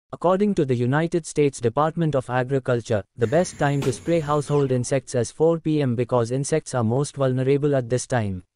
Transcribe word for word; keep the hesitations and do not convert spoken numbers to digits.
According to the United States Department of Agriculture, the best time to spray household insects is four p m because insects are most vulnerable at this time.